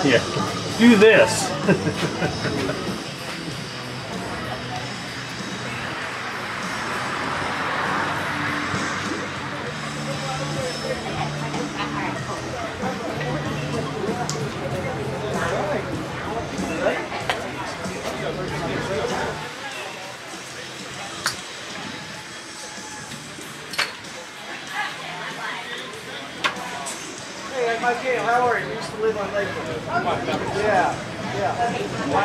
Yeah. Do this. Hey, Mike Gale, how are you? We used to live on Lakewood. Yeah, yeah.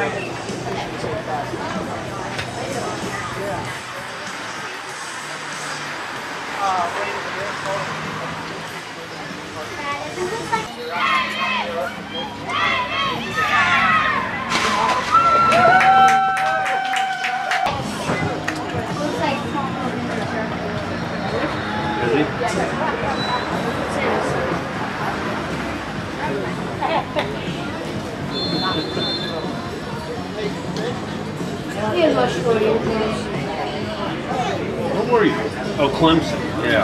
Where were you? Oh, Clemson. Yeah.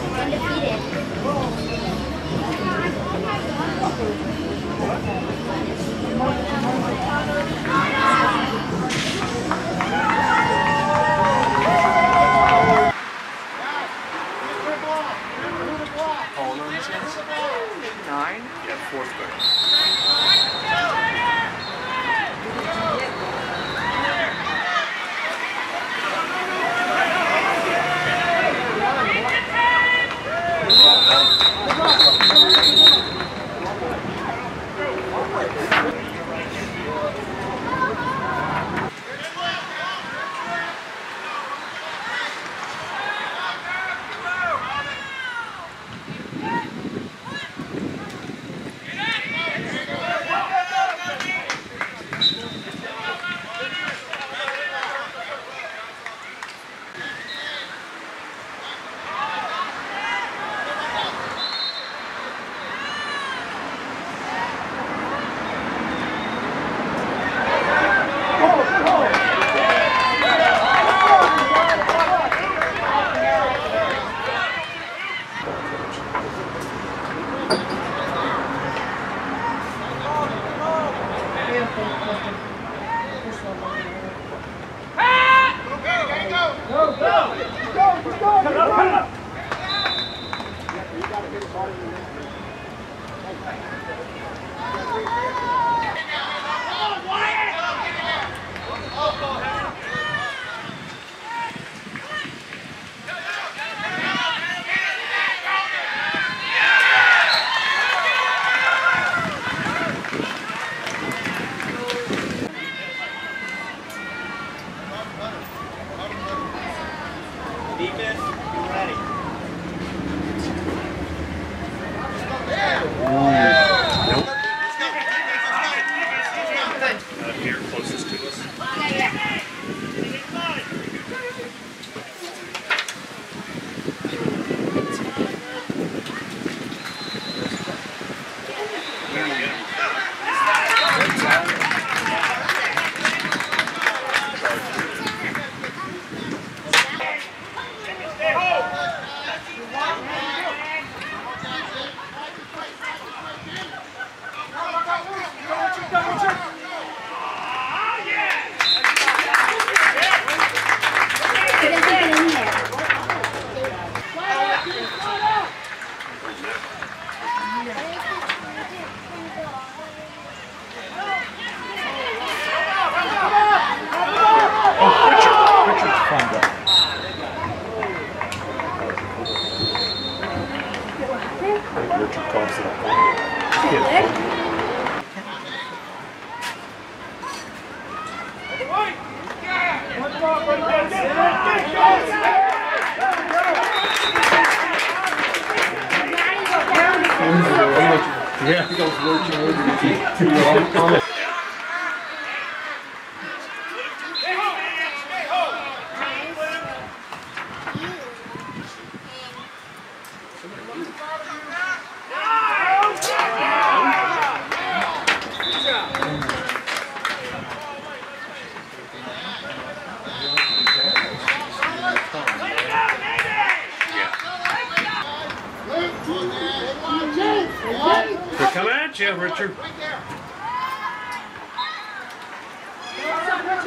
How old are these kids? 9? Yeah, 4th grade. Defense, you ready? Here, closest to us. Richard Thompson. Yeah, he goes lurching over the They're coming at you, Richard.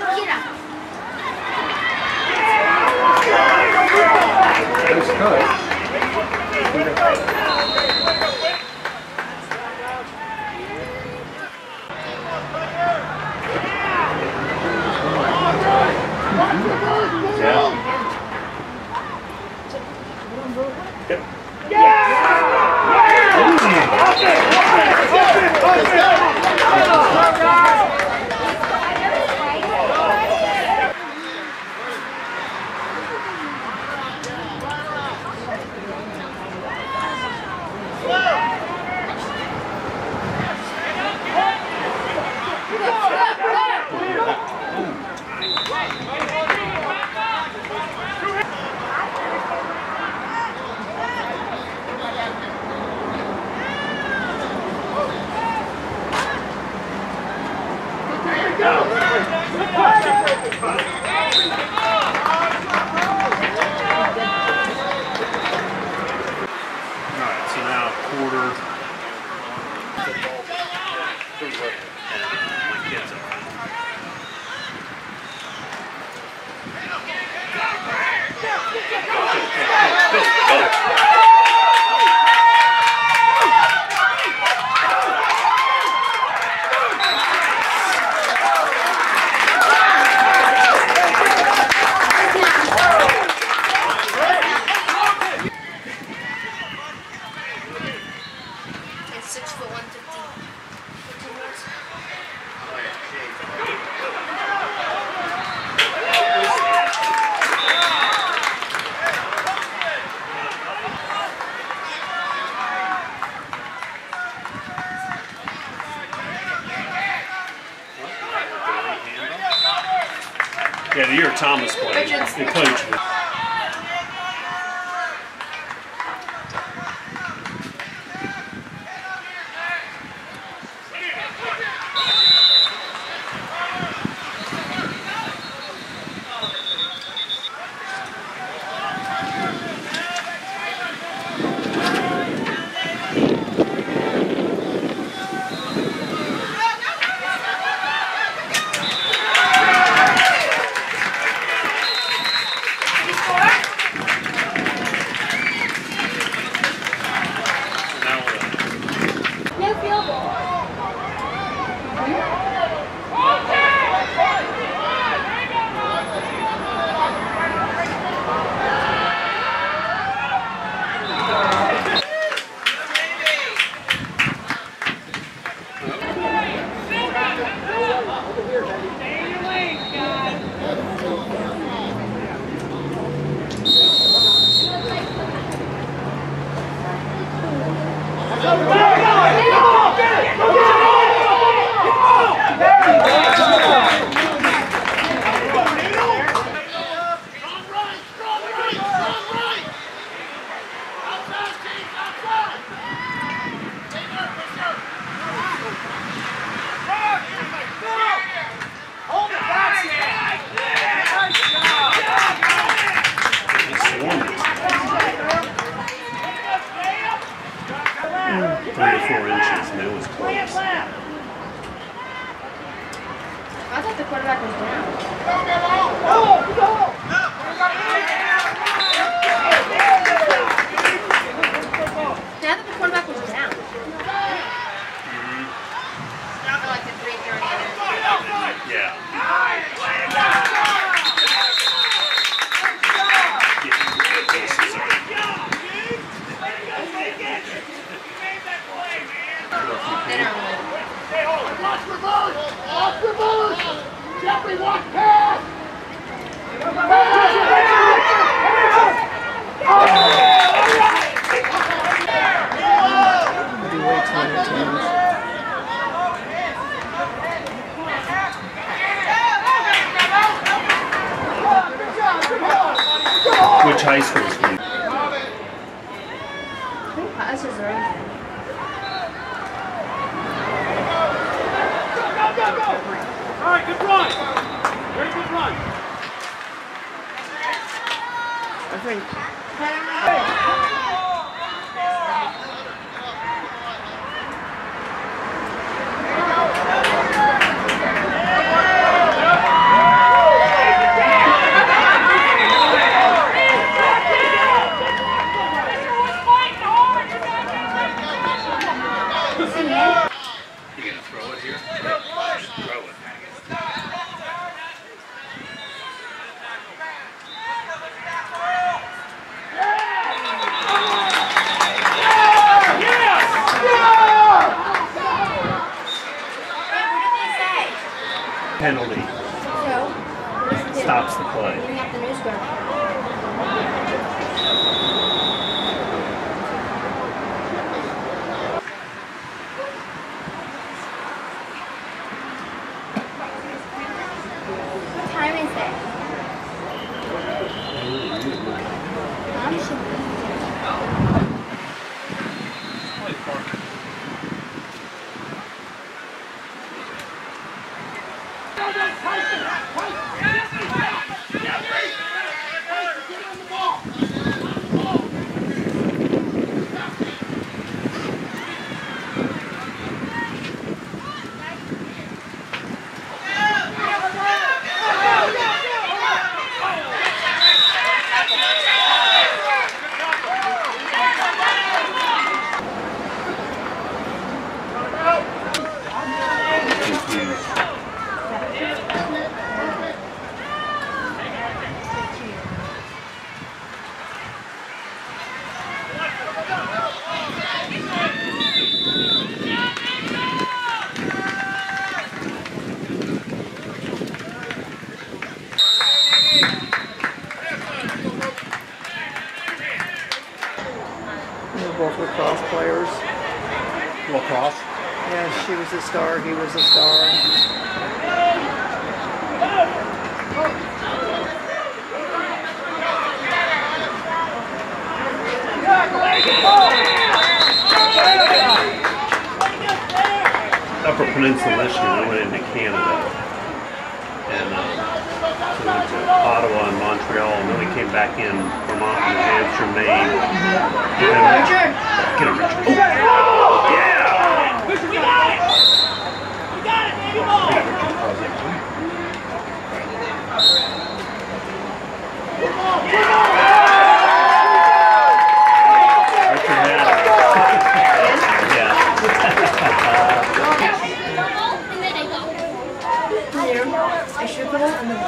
Nice cut. Alright, so now quarter. My kids are. It's 6 foot 115. Yeah, the year Thomas played, he coached me. No field goal. I thought the quarterback was down. Yeah, I thought the quarterback was down. For like the 3:30. Yeah. Jeffrey, walk past! Which high school is he? I think Pat's is right. All right, good run. Very good run. I think. penalty. So, what does it do? Stops the play. Bring up the news girl. What time is it? Both lacrosse players. Lacrosse? Yeah, she was a star, he was a star. Upper Peninsula this year, we went into Canada. And so we went to Ottawa and Montreal, and then we came back in Vermont, New Hampshire, Maine. Richard! Get him, Richard. Oh, yeah! We got it! We got it, baby ball! Yeah, Richard Crosby. Richard had it. Yeah. I should put it on the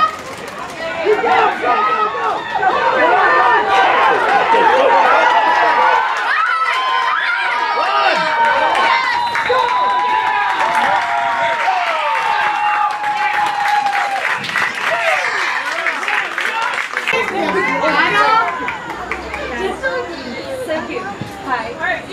so cute. Hi.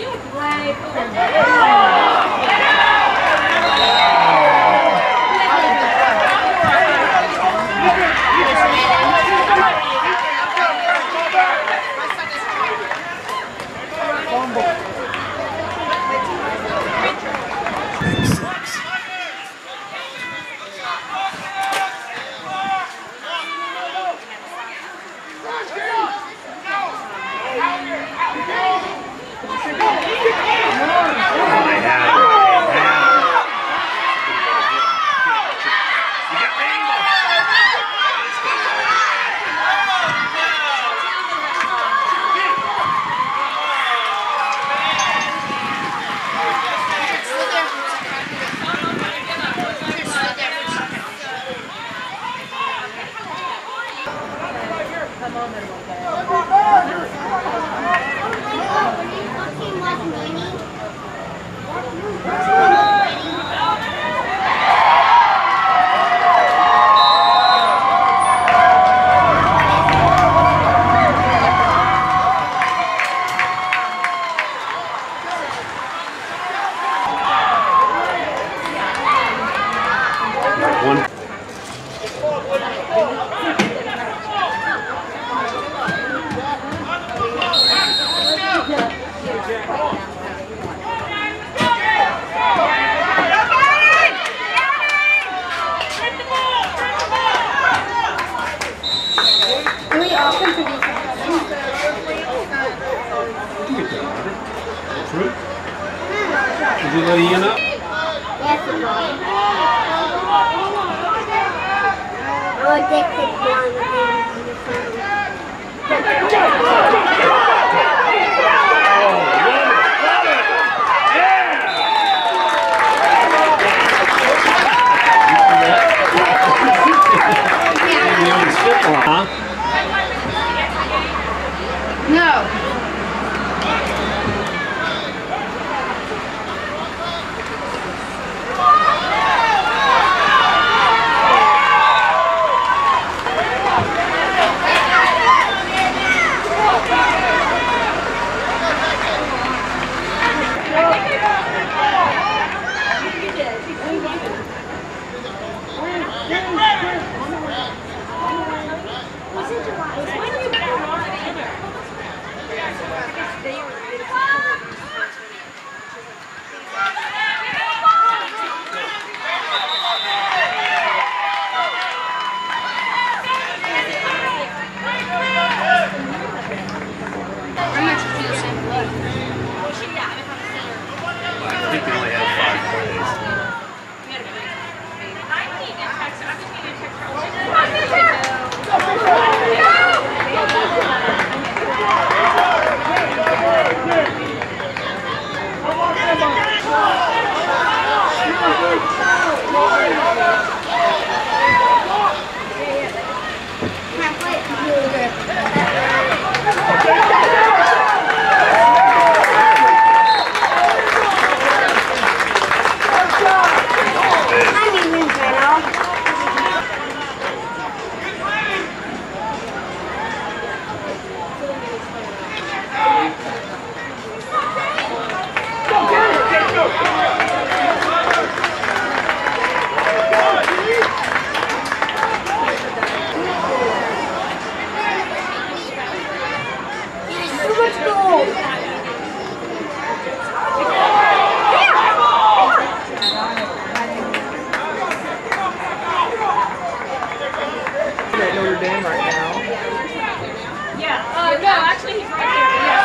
Did you let Ian up? Yes, it was. Oh, addicted one. Huh? No. at Notre Dame right now. Yeah. No, actually, he's right there. Yeah.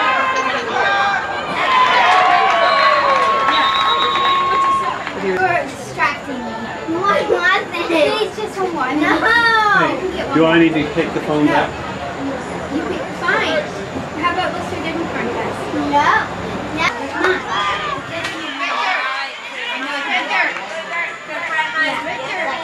You're distracting me. What was it? Please, just one. No! Do I need to take the phone back? You can, fine. How about let's do a different contest? No. No. Come on. I know it's right there. Yeah, right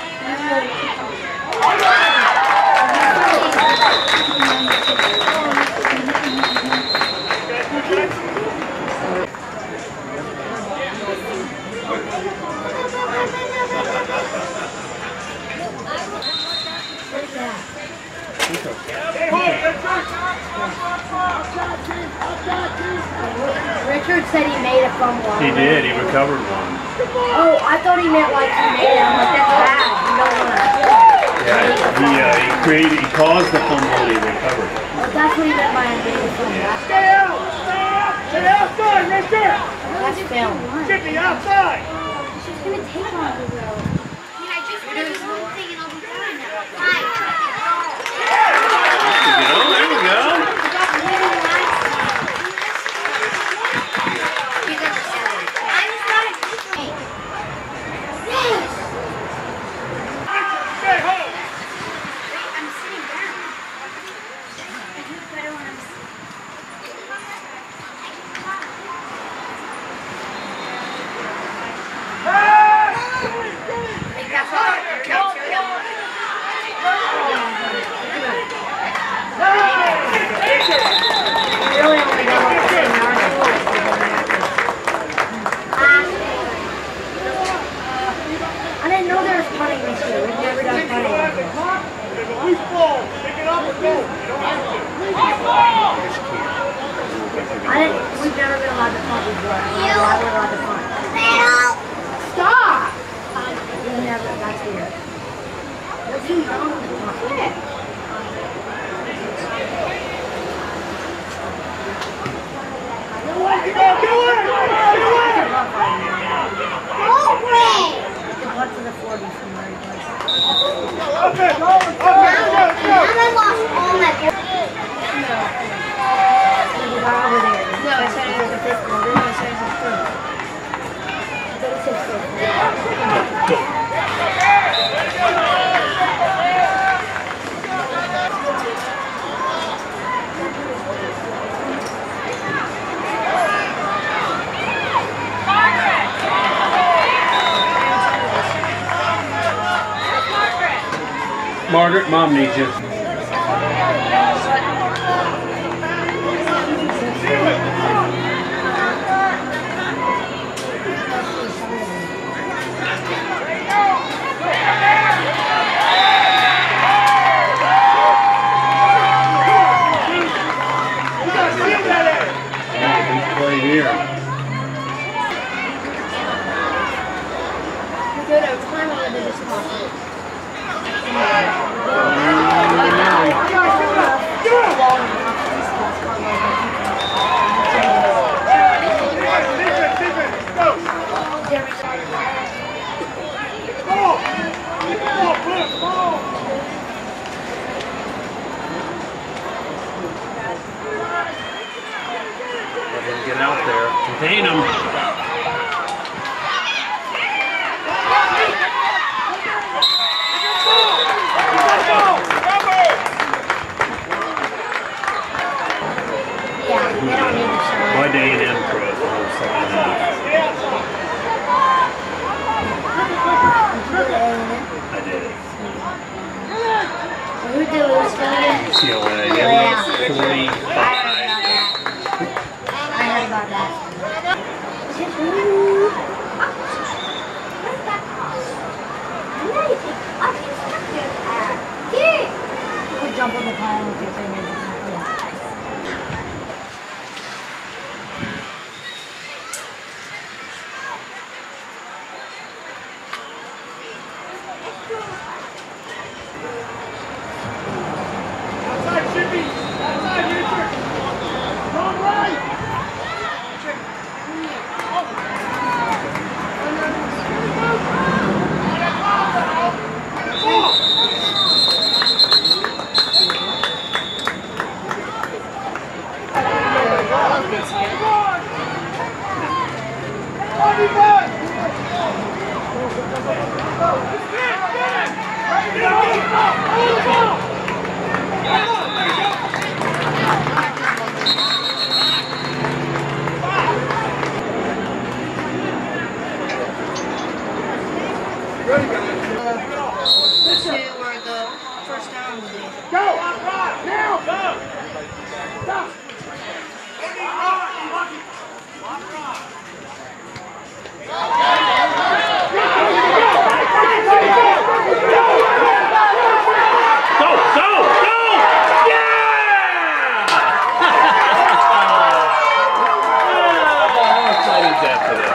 Richard said he made a fumble. He did. He recovered one. Oh, I thought he meant like he made it. I'm like, that's bad. You don't want to. Yeah, he caused the fumble and he recovered. Well, that's what he meant by made a fumble. Yeah. Stay out! Stay out! Stay outside, right there! That's film. Chippy, outside! She's going to take longer though. I just want to do one thing and I'll be fine now. Fine. There we go. Stay home! I'm sitting down. I do better when I'm Really only go up to 10 yards. I didn't know there was punting this year. We've never done punting. There's a loose ball. Pick it up and go. You don't have to. We've never been allowed to punt before. We're allowed to punt. Stop! We've never, that's weird. We're too young to punt. Get away! Get away! The punt to the 40 from where he was. Okay, go! I lost all my Over there. No, I said it was the fifth quarter. No, I said it was the third. I thought it said fifth. Margaret, Mom needs you. Right here. We go to time on the discount. Let him get out there. Contain him. Yeah, they don't need to show. Why A&M throw it the whole second half? I did. Who did lose again? UCLA. Yeah. 45. I heard about that. We jump on the pile with your fingers. Outside, Chippy! Outside, Richard! Wrong right! Where the first down will be. Go! Now! Go! Stop! Go! Go! Go! Yeah! How exciting is that for them?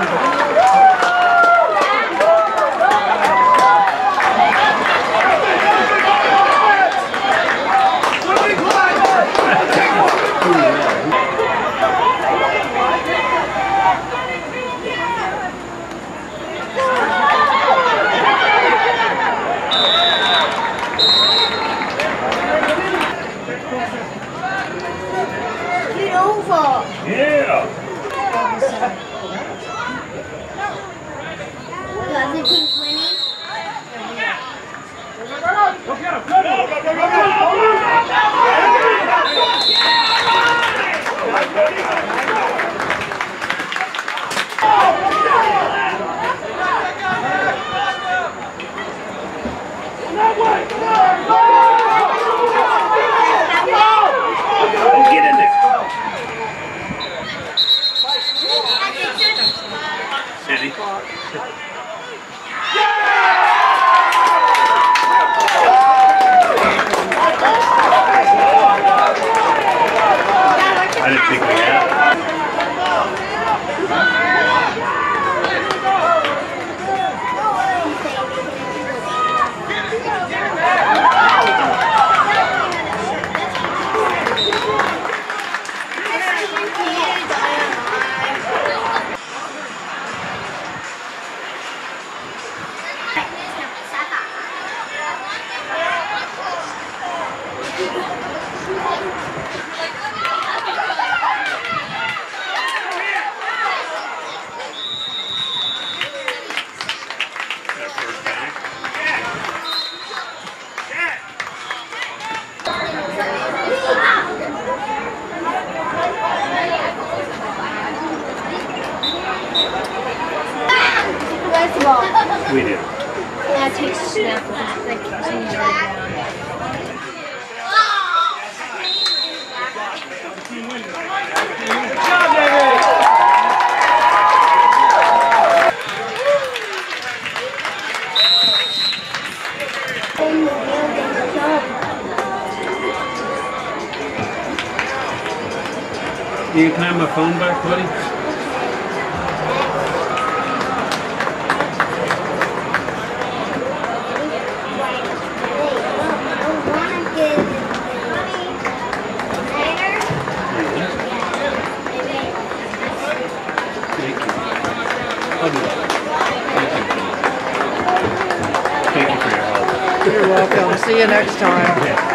Get over. Yeah! The other team's winning. Get in there! City. I didn't think we had it. Their first time. Let's go. We did. Yeah, it takes a snap. Like, change right down. You can have my phone back, buddy? Thank you. I'll do that. Thank you. Thank you for your help. You're welcome. See you next time. Yeah.